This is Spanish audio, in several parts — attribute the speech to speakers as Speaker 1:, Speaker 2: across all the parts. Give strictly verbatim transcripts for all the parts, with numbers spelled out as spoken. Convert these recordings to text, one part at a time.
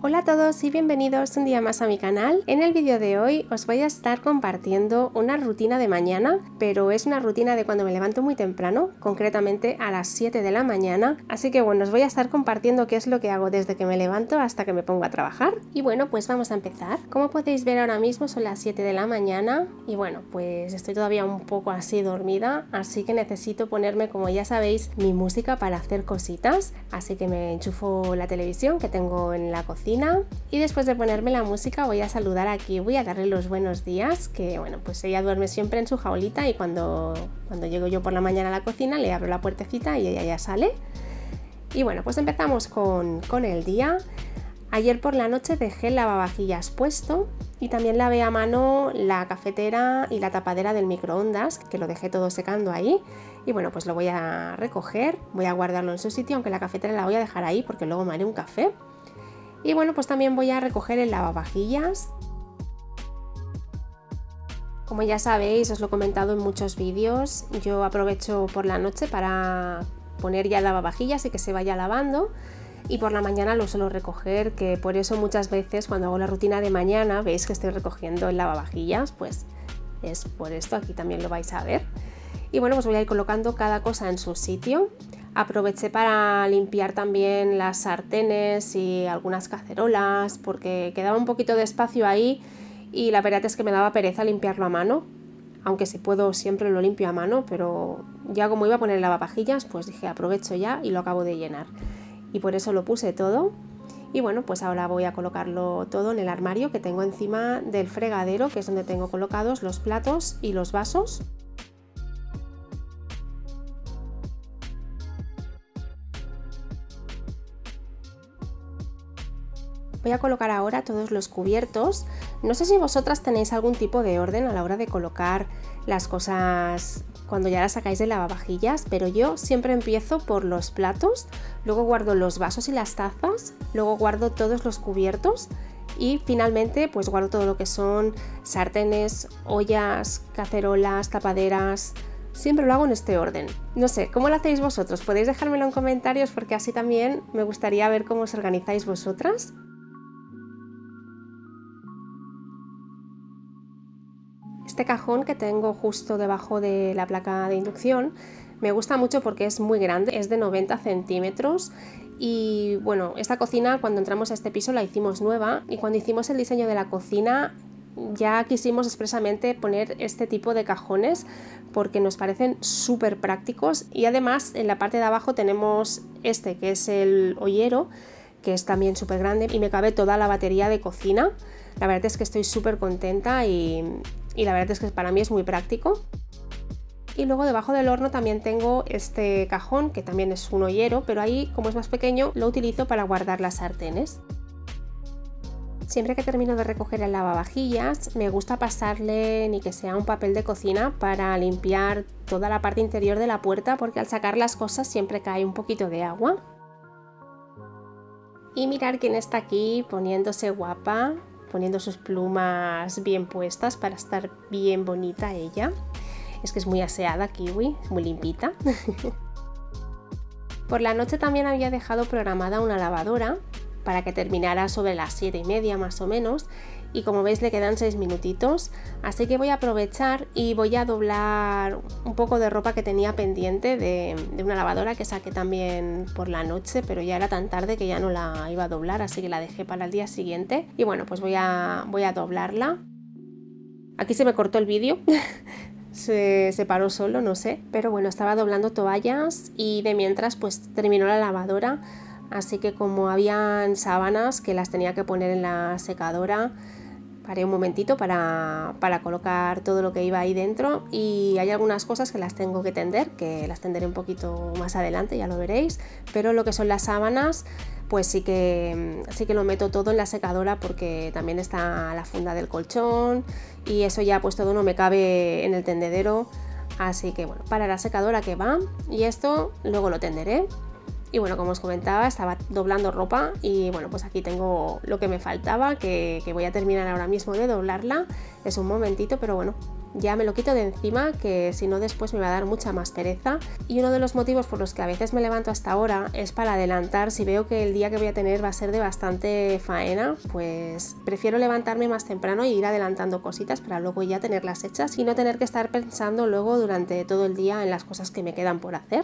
Speaker 1: Hola a todos y bienvenidos un día más a mi canal. En el vídeo de hoy os voy a estar compartiendo una rutina de mañana, pero es una rutina de cuando me levanto muy temprano, concretamente a las siete de la mañana. Así que bueno, os voy a estar compartiendo qué es lo que hago desde que me levanto hasta que me pongo a trabajar. Y bueno, pues vamos a empezar. Como podéis ver ahora mismo son las siete de la mañana y bueno, pues estoy todavía un poco así dormida, así que necesito ponerme, como ya sabéis, mi música para hacer cositas. Así que me enchufo la televisión que tengo en la cocina. Y después de ponerme la música voy a saludar a Kiwi, a darle los buenos días, que bueno, pues ella duerme siempre en su jaulita y cuando, cuando llego yo por la mañana a la cocina le abro la puertecita y ella ya sale. Y bueno, pues empezamos con, con el día. Ayer por la noche dejé el lavavajillas puesto y también lavé a mano la cafetera y la tapadera del microondas, que lo dejé todo secando ahí. Y bueno, pues lo voy a recoger, voy a guardarlo en su sitio, aunque la cafetera la voy a dejar ahí porque luego me haré un café. Y bueno, pues también voy a recoger el lavavajillas. Como ya sabéis, os lo he comentado en muchos vídeos, yo aprovecho por la noche para poner ya el lavavajillas y que se vaya lavando. Y por la mañana lo suelo recoger, que por eso muchas veces cuando hago la rutina de mañana veis que estoy recogiendo el lavavajillas, pues es por esto, aquí también lo vais a ver. Y bueno, pues voy a ir colocando cada cosa en su sitio. Aproveché para limpiar también las sartenes y algunas cacerolas porque quedaba un poquito de espacio ahí y la verdad es que me daba pereza limpiarlo a mano, aunque si puedo siempre lo limpio a mano, pero ya como iba a poner el lavavajillas pues dije aprovecho ya y lo acabo de llenar y por eso lo puse todo. Y bueno, pues ahora voy a colocarlo todo en el armario que tengo encima del fregadero, que es donde tengo colocados los platos y los vasos. Voy a colocar ahora todos los cubiertos. No sé si vosotras tenéis algún tipo de orden a la hora de colocar las cosas cuando ya las sacáis del lavavajillas, pero yo siempre empiezo por los platos, luego guardo los vasos y las tazas, luego guardo todos los cubiertos y finalmente pues guardo todo lo que son sartenes, ollas, cacerolas, tapaderas. Siempre lo hago en este orden. No sé, ¿cómo lo hacéis vosotros? Podéis dejármelo en comentarios porque así también me gustaría ver cómo os organizáis vosotras. Este cajón que tengo justo debajo de la placa de inducción me gusta mucho porque es muy grande, es de noventa centímetros y bueno, esta cocina cuando entramos a este piso la hicimos nueva y cuando hicimos el diseño de la cocina ya quisimos expresamente poner este tipo de cajones porque nos parecen súper prácticos y además en la parte de abajo tenemos este que es el ollero, que es también súper grande y me cabe toda la batería de cocina. La verdad es que estoy súper contenta y, y la verdad es que para mí es muy práctico. Y luego debajo del horno también tengo este cajón que también es un ollero, pero ahí como es más pequeño lo utilizo para guardar las sartenes. Siempre que termino de recoger el lavavajillas me gusta pasarle ni que sea un papel de cocina para limpiar toda la parte interior de la puerta porque al sacar las cosas siempre cae un poquito de agua. Y mirar quién está aquí poniéndose guapa, poniendo sus plumas bien puestas para estar bien bonita ella. Es que es muy aseada Kiwi, es muy limpita. Por la noche también había dejado programada una lavadora para que terminara sobre las siete y media más o menos y como veis le quedan seis minutitos, así que voy a aprovechar y voy a doblar un poco de ropa que tenía pendiente de, de una lavadora que saqué también por la noche, pero ya era tan tarde que ya no la iba a doblar, así que la dejé para el día siguiente y bueno, pues voy a, voy a doblarla. Aquí se me cortó el vídeo. Se, se paró solo, no sé, pero bueno, estaba doblando toallas y de mientras pues terminó la lavadora, así que como habían sábanas que las tenía que poner en la secadora, paré un momentito para, para colocar todo lo que iba ahí dentro y hay algunas cosas que las tengo que tender, que las tenderé un poquito más adelante, ya lo veréis, pero lo que son las sábanas pues sí que, sí que lo meto todo en la secadora porque también está la funda del colchón y eso ya pues todo no me cabe en el tendedero, así que bueno, para la secadora que va y esto luego lo tenderé. Y bueno, como os comentaba, estaba doblando ropa y bueno, pues aquí tengo lo que me faltaba, que, que voy a terminar ahora mismo de doblarla. Es un momentito, pero bueno, ya me lo quito de encima, que si no después me va a dar mucha más pereza. Y uno de los motivos por los que a veces me levanto hasta ahora es para adelantar. Si veo que el día que voy a tener va a ser de bastante faena, pues prefiero levantarme más temprano e ir adelantando cositas para luego ya tenerlas hechas y no tener que estar pensando luego durante todo el día en las cosas que me quedan por hacer.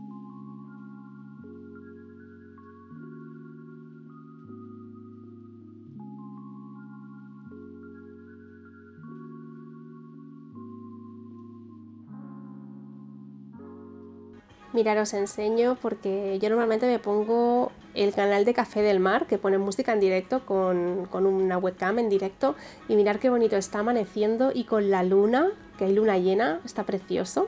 Speaker 1: Mirad, os enseño porque yo normalmente me pongo el canal de Café del Mar, que pone música en directo con, con una webcam en directo, y mirad qué bonito está amaneciendo y con la luna, que hay luna llena, está precioso.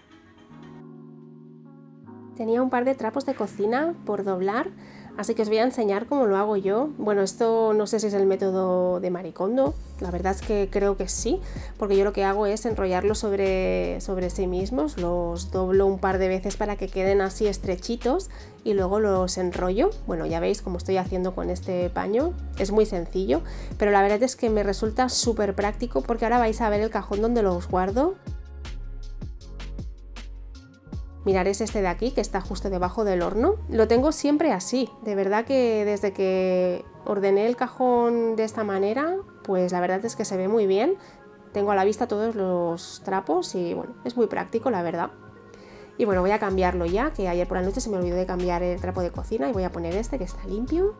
Speaker 1: Tenía un par de trapos de cocina por doblar, así que os voy a enseñar cómo lo hago yo. Bueno, esto no sé si es el método de Marie Kondo, la verdad es que creo que sí, porque yo lo que hago es enrollarlos sobre, sobre sí mismos, los doblo un par de veces para que queden así estrechitos y luego los enrollo. Bueno, ya veis cómo estoy haciendo con este paño, es muy sencillo, pero la verdad es que me resulta súper práctico porque ahora vais a ver el cajón donde los guardo. Mirad, es este de aquí, que está justo debajo del horno. Lo tengo siempre así. De verdad que desde que ordené el cajón de esta manera, pues la verdad es que se ve muy bien. Tengo a la vista todos los trapos y bueno, es muy práctico, la verdad. Y bueno, voy a cambiarlo ya, que ayer por la noche se me olvidó de cambiar el trapo de cocina y voy a poner este que está limpio.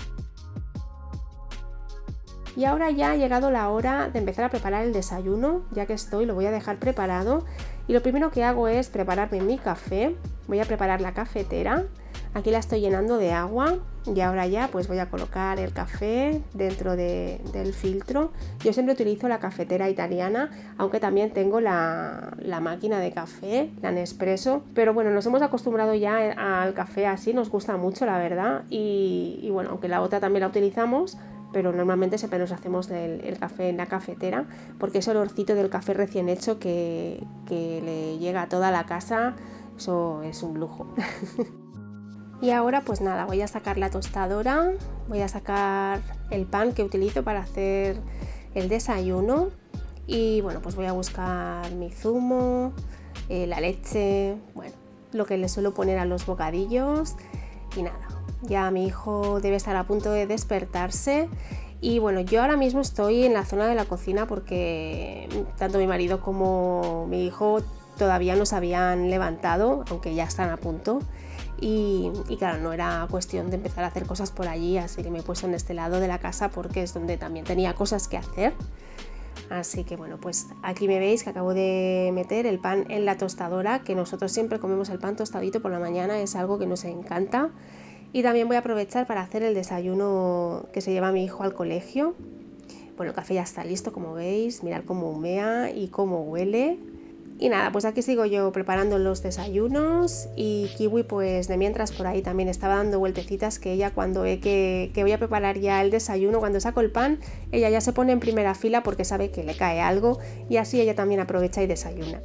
Speaker 1: Y ahora ya ha llegado la hora de empezar a preparar el desayuno, ya que estoy, lo voy a dejar preparado. Y lo primero que hago es prepararme mi café. Voy a preparar la cafetera. Aquí la estoy llenando de agua y ahora ya pues voy a colocar el café dentro de, del filtro. Yo siempre utilizo la cafetera italiana, aunque también tengo la, la máquina de café, la Nespresso. Pero bueno, nos hemos acostumbrado ya al café así, nos gusta mucho la verdad. Y, y bueno, aunque la otra también la utilizamos, pero normalmente siempre nos hacemos el, el café en la cafetera porque ese olorcito del café recién hecho que, que le llega a toda la casa, eso es un lujo. Y ahora pues nada, voy a sacar la tostadora, voy a sacar el pan que utilizo para hacer el desayuno y bueno, pues voy a buscar mi zumo, eh, la leche, bueno, lo que le suelo poner a los bocadillos y nada. Ya mi hijo debe estar a punto de despertarse y bueno, yo ahora mismo estoy en la zona de la cocina porque tanto mi marido como mi hijo todavía no se habían levantado, aunque ya están a punto. Y, y claro, no era cuestión de empezar a hacer cosas por allí, así que me he puesto en este lado de la casa porque es donde también tenía cosas que hacer. Así que bueno, pues aquí me veis que acabo de meter el pan en la tostadora, que nosotros siempre comemos el pan tostadito por la mañana, es algo que nos encanta. Y también voy a aprovechar para hacer el desayuno que se lleva mi hijo al colegio. Bueno, el café ya está listo, como veis, mirad cómo humea y cómo huele. Y nada, pues aquí sigo yo preparando los desayunos y Kiwi pues de mientras por ahí también estaba dando vueltecitas, que ella cuando ve que, que voy a preparar ya el desayuno, cuando saco el pan, ella ya se pone en primera fila porque sabe que le cae algo y así ella también aprovecha y desayuna.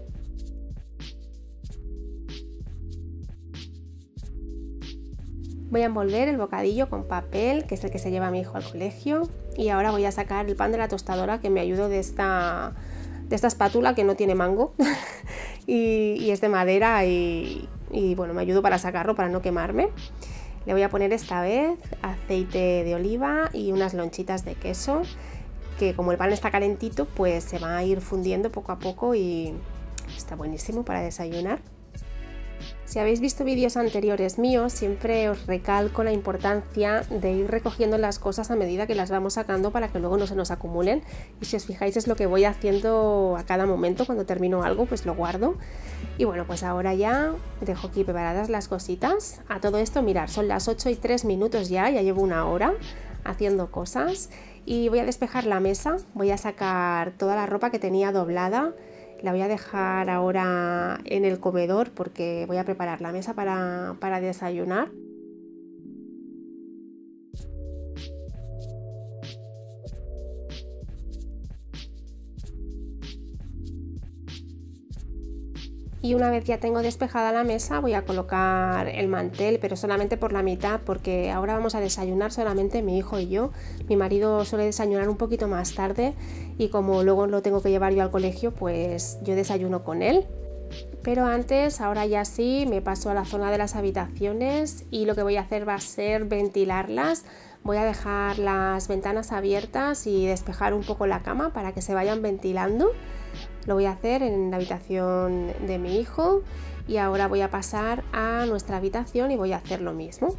Speaker 1: Voy a envolver el bocadillo con papel, que es el que se lleva mi hijo al colegio, y ahora voy a sacar el pan de la tostadora, que me ayudo de esta, de esta espátula que no tiene mango y, y es de madera y, y bueno, me ayudo para sacarlo, para no quemarme. Le voy a poner esta vez aceite de oliva y unas lonchitas de queso, que como el pan está calentito, pues se va a ir fundiendo poco a poco y está buenísimo para desayunar. Si habéis visto vídeos anteriores míos, siempre os recalco la importancia de ir recogiendo las cosas a medida que las vamos sacando para que luego no se nos acumulen. Y si os fijáis es lo que voy haciendo a cada momento, cuando termino algo pues lo guardo. Y bueno, pues ahora ya dejo aquí preparadas las cositas. A todo esto, mirad, son las ocho y tres minutos ya, ya llevo una hora haciendo cosas. Y voy a despejar la mesa, voy a sacar toda la ropa que tenía doblada. La voy a dejar ahora en el comedor porque voy a preparar la mesa para, para desayunar. Y una vez ya tengo despejada la mesa voy a colocar el mantel, pero solamente por la mitad porque ahora vamos a desayunar solamente mi hijo y yo. Mi marido suele desayunar un poquito más tarde y como luego lo tengo que llevar yo al colegio, pues yo desayuno con él. Pero antes, ahora ya sí, me paso a la zona de las habitaciones y lo que voy a hacer va a ser ventilarlas. Voy a dejar las ventanas abiertas y despejar un poco la cama para que se vayan ventilando. Lo voy a hacer en la habitación de mi hijo y ahora voy a pasar a nuestra habitación y voy a hacer lo mismo.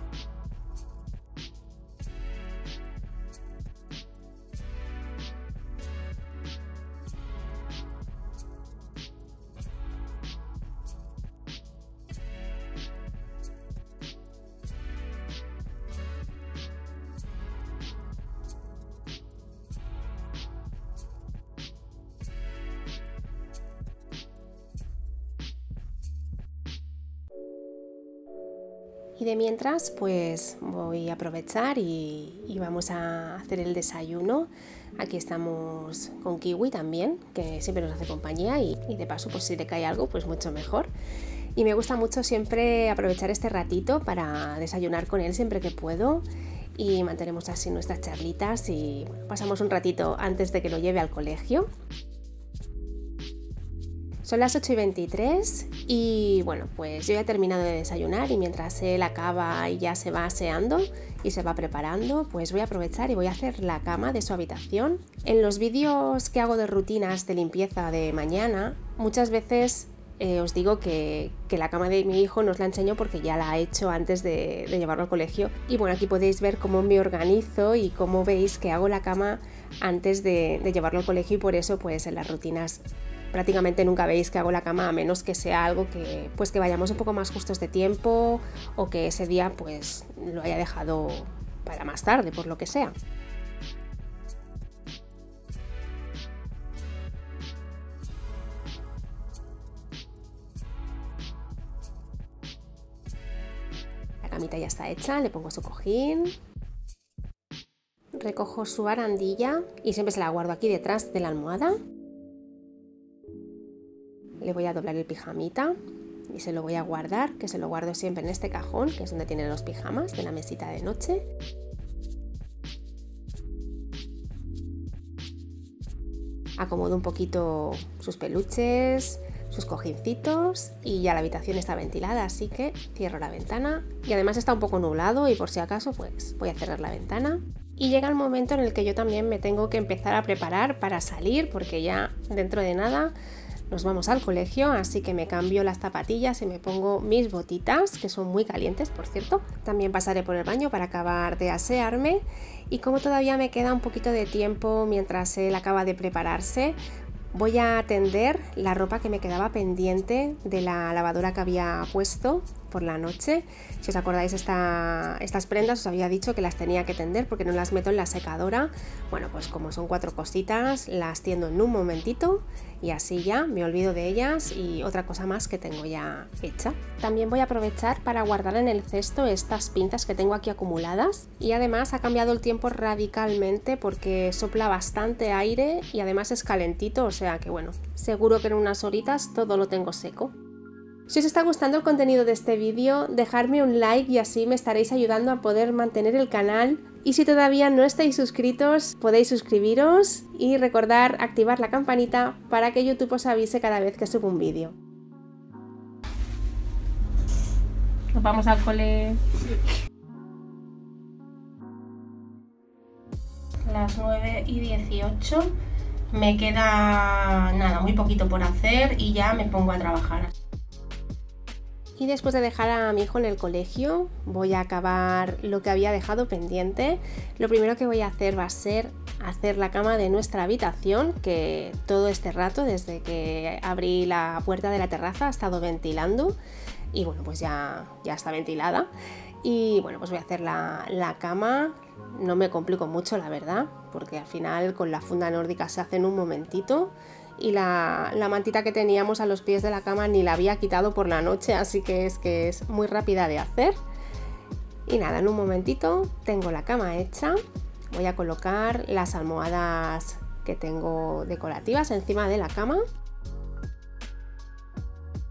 Speaker 1: Y de mientras pues voy a aprovechar y, y vamos a hacer el desayuno. Aquí estamos con Kiwi también, que siempre nos hace compañía y, y de paso pues si le cae algo pues mucho mejor. Y me gusta mucho siempre aprovechar este ratito para desayunar con él siempre que puedo y mantenemos así nuestras charlitas y bueno, pasamos un ratito antes de que lo lleve al colegio. Son las ocho y veintitrés y bueno, pues yo ya he terminado de desayunar y mientras él acaba y ya se va aseando y se va preparando, pues voy a aprovechar y voy a hacer la cama de su habitación. En los vídeos que hago de rutinas de limpieza de mañana, muchas veces eh, os digo que, que la cama de mi hijo no os la enseño porque ya la he hecho antes de, de llevarlo al colegio. Y bueno, aquí podéis ver cómo me organizo y cómo veis que hago la cama antes de, de llevarlo al colegio y por eso pues en las rutinas prácticamente nunca veis que hago la cama a menos que sea algo que pues que vayamos un poco más justos de tiempo o que ese día pues lo haya dejado para más tarde, por lo que sea. La camita ya está hecha, le pongo su cojín, recojo su barandilla y siempre se la guardo aquí detrás de la almohada. Le voy a doblar el pijamita y se lo voy a guardar, que se lo guardo siempre en este cajón, que es donde tienen los pijamas de la mesita de noche. Acomodo un poquito sus peluches, sus cojincitos y ya la habitación está ventilada, así que cierro la ventana y además está un poco nublado y por si acaso pues voy a cerrar la ventana. Y llega el momento en el que yo también me tengo que empezar a preparar para salir porque ya dentro de nada nos vamos al colegio, así que me cambio las zapatillas y me pongo mis botitas, que son muy calientes, por cierto. También pasaré por el baño para acabar de asearme y como todavía me queda un poquito de tiempo mientras él acaba de prepararse, voy a tender la ropa que me quedaba pendiente de la lavadora que había puesto por la noche. Si os acordáis, esta, estas prendas os había dicho que las tenía que tender porque no las meto en la secadora. Bueno, pues como son cuatro cositas, las tiendo en un momentito y así ya me olvido de ellas y otra cosa más que tengo ya hecha. También voy a aprovechar para guardar en el cesto estas pinzas que tengo aquí acumuladas y además ha cambiado el tiempo radicalmente porque sopla bastante aire y además es calentito, o sea que bueno, seguro que en unas horitas todo lo tengo seco. Si os está gustando el contenido de este vídeo, dejadme un like y así me estaréis ayudando a poder mantener el canal. Y si todavía no estáis suscritos, podéis suscribiros y recordar activar la campanita para que YouTube os avise cada vez que subo un vídeo. ¿Nos vamos al cole? Sí. Las nueve y dieciocho. Me queda nada, muy poquito por hacer y ya me pongo a trabajar. Y después de dejar a mi hijo en el colegio, voy a acabar lo que había dejado pendiente. Lo primero que voy a hacer va a ser hacer la cama de nuestra habitación, que todo este rato, desde que abrí la puerta de la terraza, ha estado ventilando. Y bueno, pues ya, ya está ventilada. Y bueno, pues voy a hacer la, la cama. No me complico mucho, la verdad, porque al final con la funda nórdica se hace en un momentito. Y la, la mantita que teníamos a los pies de la cama ni la había quitado por la noche, así que es que es muy rápida de hacer. Y nada, en un momentito tengo la cama hecha. Voy a colocar las almohadas que tengo decorativas encima de la cama.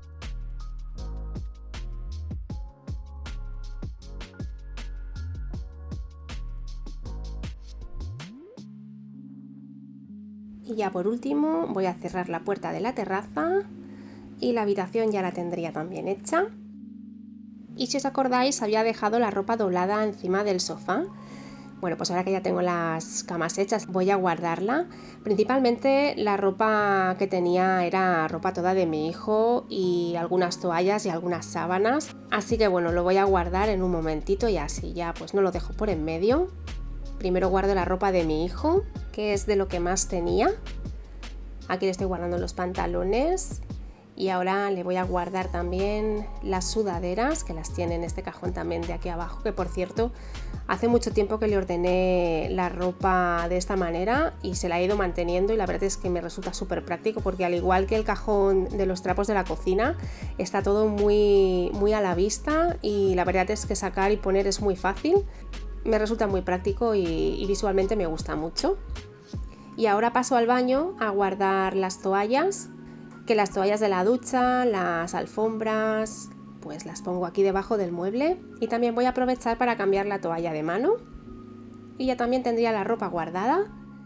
Speaker 1: Y ya por último voy a cerrar la puerta de la terraza y la habitación ya la tendría también hecha. Y si os acordáis, había dejado la ropa doblada encima del sofá. Bueno, pues ahora que ya tengo las camas hechas, voy a guardarla. Principalmente la ropa que tenía era ropa toda de mi hijo y algunas toallas y algunas sábanas. Así que bueno, lo voy a guardar en un momentito y así ya pues no lo dejo por en medio. Primero guardo la ropa de mi hijo, que es de lo que más tenía. Aquí le estoy guardando los pantalones. Y ahora le voy a guardar también las sudaderas, que las tiene en este cajón también de aquí abajo, que por cierto, hace mucho tiempo que le ordené la ropa de esta manera y se la he ido manteniendo y la verdad es que me resulta súper práctico porque al igual que el cajón de los trapos de la cocina, está todo muy, muy a la vista y la verdad es que sacar y poner es muy fácil. Me resulta muy práctico y, y visualmente me gusta mucho. Y ahora paso al baño a guardar las toallas, que las toallas de la ducha, las alfombras, pues las pongo aquí debajo del mueble y también voy a aprovechar para cambiar la toalla de mano y ya también tendría la ropa guardada.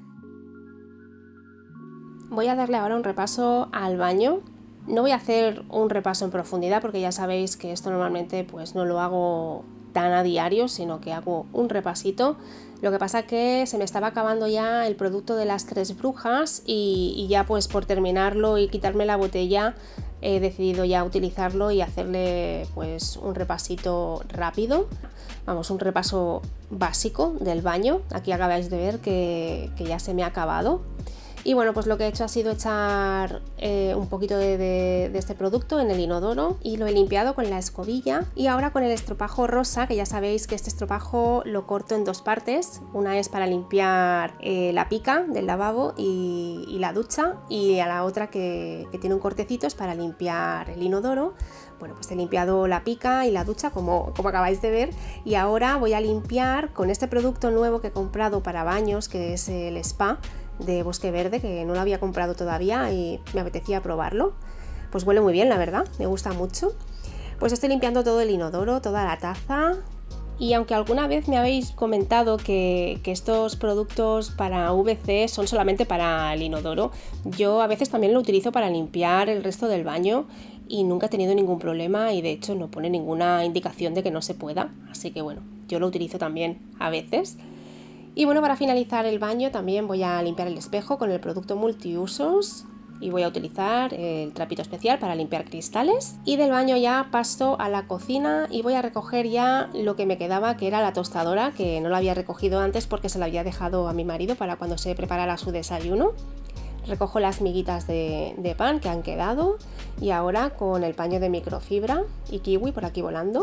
Speaker 1: Voy a darle ahora un repaso al baño. No voy a hacer un repaso en profundidad porque ya sabéis que esto normalmente pues no lo hago tan a diario, sino que hago un repasito. Lo que pasa que se me estaba acabando ya el producto de las tres brujas y, y ya pues por terminarlo y quitarme la botella he decidido ya utilizarlo y hacerle pues un repasito rápido. Vamos, un repaso básico del baño. Aquí acabáis de ver que, que ya se me ha acabado. Y bueno, pues lo que he hecho ha sido echar eh, un poquito de, de, de este producto en el inodoro y lo he limpiado con la escobilla. Y ahora con el estropajo rosa, que ya sabéis que este estropajo lo corto en dos partes. Una es para limpiar eh, la pica del lavabo y, y la ducha, y a la otra que, que tiene un cortecito es para limpiar el inodoro. Bueno, pues he limpiado la pica y la ducha como, como acabáis de ver y ahora voy a limpiar con este producto nuevo que he comprado para baños, que es el Spa de Bosque Verde, que no lo había comprado todavía y me apetecía probarlo. Pues huele muy bien, la verdad, me gusta mucho. Pues estoy limpiando todo el inodoro, toda la taza. Y aunque alguna vez me habéis comentado que, que estos productos para V C son solamente para el inodoro, yo a veces también lo utilizo para limpiar el resto del baño y nunca he tenido ningún problema y de hecho no pone ninguna indicación de que no se pueda. Así que bueno, yo lo utilizo también a veces. Y bueno, para finalizar el baño también voy a limpiar el espejo con el producto multiusos y voy a utilizar el trapito especial para limpiar cristales. Y del baño ya paso a la cocina y voy a recoger ya lo que me quedaba, que era la tostadora, que no la había recogido antes porque se la había dejado a mi marido para cuando se preparara su desayuno. Recojo las miguitas de, de pan que han quedado y ahora con el paño de microfibra y kiwi por aquí volando,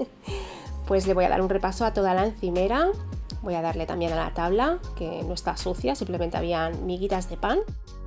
Speaker 1: pues le voy a dar un repaso a toda la encimera. Voy a darle también a la tabla, que no está sucia, simplemente habían miguitas de pan.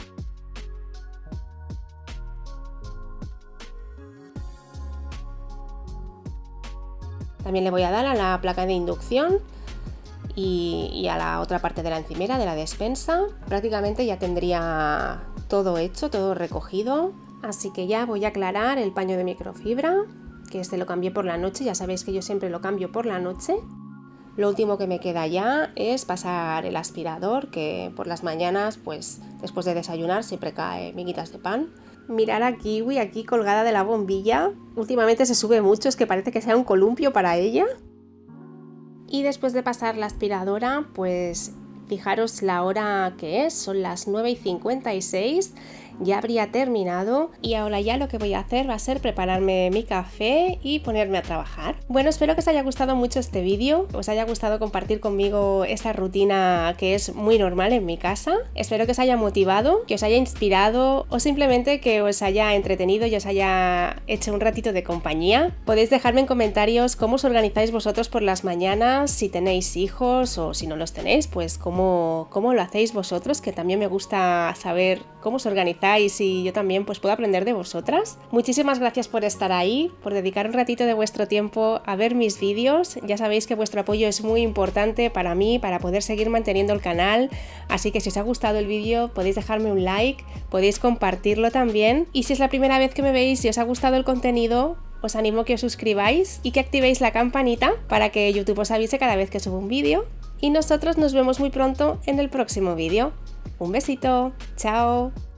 Speaker 1: También le voy a dar a la placa de inducción y, y a la otra parte de la encimera, de la despensa. Prácticamente ya tendría todo hecho, todo recogido. Así que ya voy a aclarar el paño de microfibra, que este lo cambié por la noche, ya sabéis que yo siempre lo cambio por la noche. Lo último que me queda ya es pasar el aspirador, que por las mañanas, pues después de desayunar, siempre cae miguitas de pan. Mirar a Kiwi aquí colgada de la bombilla. Últimamente se sube mucho, es que parece que sea un columpio para ella. Y después de pasar la aspiradora, pues fijaros la hora que es, son las nueve y cincuenta y seis. Ya habría terminado y ahora ya lo que voy a hacer va a ser prepararme mi café y ponerme a trabajar. Bueno, espero que os haya gustado mucho este vídeo, os haya gustado compartir conmigo esta rutina que es muy normal en mi casa. Espero que os haya motivado, que os haya inspirado o simplemente que os haya entretenido y os haya hecho un ratito de compañía. Podéis dejarme en comentarios cómo os organizáis vosotros por las mañanas, si tenéis hijos o si no los tenéis, pues cómo, cómo lo hacéis vosotros, que también me gusta saber cómo os organizáis y yo también pues puedo aprender de vosotras. Muchísimas gracias por estar ahí, por dedicar un ratito de vuestro tiempo a ver mis vídeos. Ya sabéis que vuestro apoyo es muy importante para mí, para poder seguir manteniendo el canal, así que si os ha gustado el vídeo podéis dejarme un like, podéis compartirlo también, y si es la primera vez que me veis y os ha gustado el contenido, os animo a que os suscribáis y que activéis la campanita para que YouTube os avise cada vez que subo un vídeo. Y nosotros nos vemos muy pronto en el próximo vídeo. Un besito, chao.